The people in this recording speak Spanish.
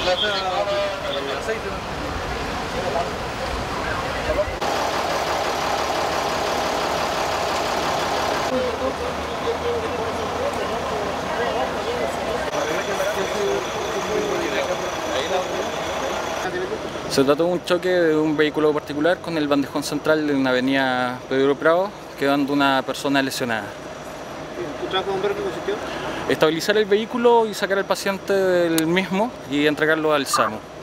aceite. Se trató de un choque de un vehículo particular con el bandejón central de una avenida Pedro Prado, quedando una persona lesionada. ¿Tu trabajo de bombero qué consistió? Estabilizar el vehículo y sacar al paciente del mismo y entregarlo al SAMU.